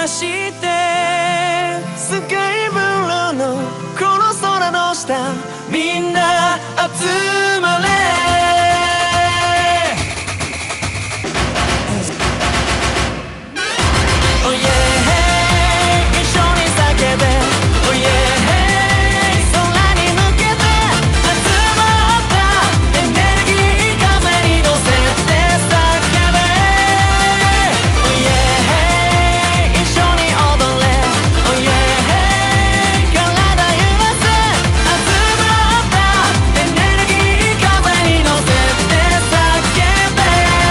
してスカイブルーのこの空の下みんな集まれOh yeah一緒に叫べ Oh yeah 空に向けて集まったエネルギー風に乗せて叫べ Oh yeah 一緒に踊れ Oh yeah 体揺らせ集まったエネルギー風に乗せて叫べ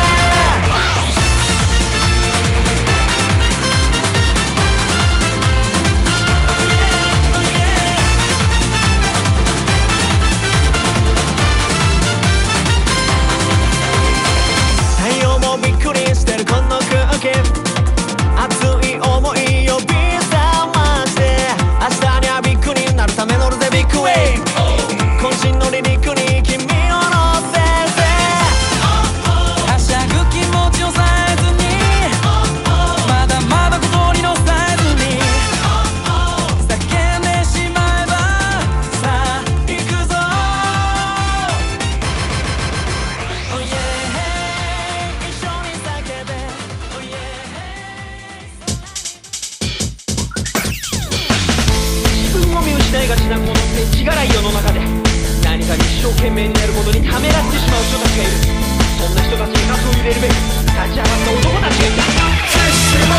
太陽もびっくりしてるこの空気熱い想い呼び覚まして明日にはビッグになるため乗るぜビッグウェイ渾身の離陸に君を乗せてはしゃぐ気持ちを抑えずにまだまだことに乗せずに叫んでしまえばさあ行くぞOh yeah 一緒に叫べ Oh yeah 自分を見失いがちなこの世知辛い世の中で何かに一生懸命になることにためらってしまう人たちがいるそんな人たちに肩を入れるべく立ち上がった男たちがいた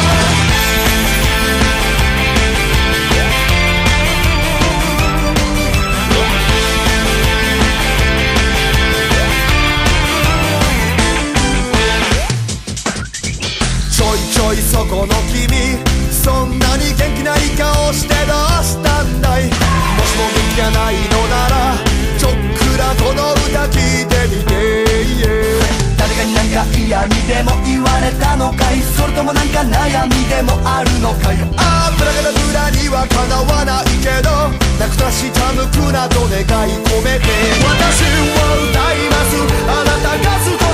ちょいちょいそこの君そんなに元気ない顔してどうしたんだいもしも元気がないのならちょっくらこの歌聞いてみて誰かになんか嫌味でも言われたのかいそれともなんか悩みでもあるのかいああブラガラブラにはかなわないけどなくたした無垢など願い込めて私を歌いますあなたが好き